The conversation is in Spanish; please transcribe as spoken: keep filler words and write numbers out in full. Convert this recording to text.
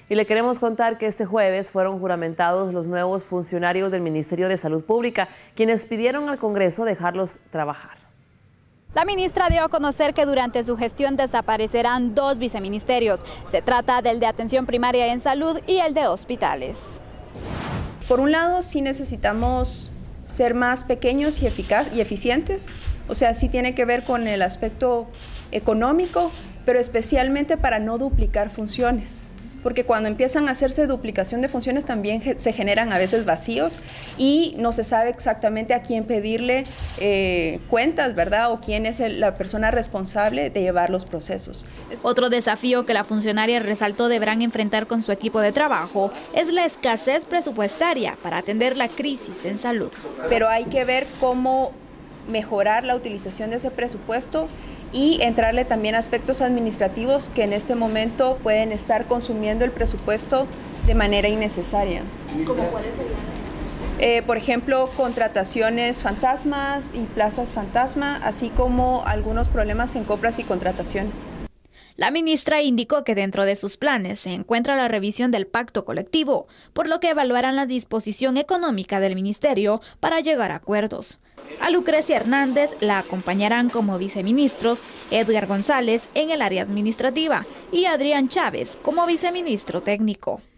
Y le queremos contar que este jueves fueron juramentados los nuevos funcionarios del Ministerio de Salud Pública, quienes pidieron al Congreso dejarlos trabajar. La ministra dio a conocer que durante su gestión desaparecerán dos viceministerios. Se trata del de Atención Primaria en Salud y el de Hospitales. Por un lado, sí necesitamos ser más pequeños y eficaz y eficientes. O sea, sí tiene que ver con el aspecto económico, pero especialmente para no duplicar funciones. Porque cuando empiezan a hacerse duplicación de funciones también se generan a veces vacíos y no se sabe exactamente a quién pedirle eh, cuentas, ¿verdad? O quién es el, la persona responsable de llevar los procesos. Otro desafío que la funcionaria resaltó deberán enfrentar con su equipo de trabajo es la escasez presupuestaria para atender la crisis en salud. Pero hay que ver cómo mejorar la utilización de ese presupuesto y entrarle también aspectos administrativos que en este momento pueden estar consumiendo el presupuesto de manera innecesaria. ¿Cómo cuáles serían? Eh, por ejemplo, contrataciones fantasmas y plazas fantasma, así como algunos problemas en compras y contrataciones. La ministra indicó que dentro de sus planes se encuentra la revisión del pacto colectivo, por lo que evaluarán la disposición económica del ministerio para llegar a acuerdos. A Lucrecia Hernández la acompañarán como viceministros Edgar González en el área administrativa y Adrián Chávez como viceministro técnico.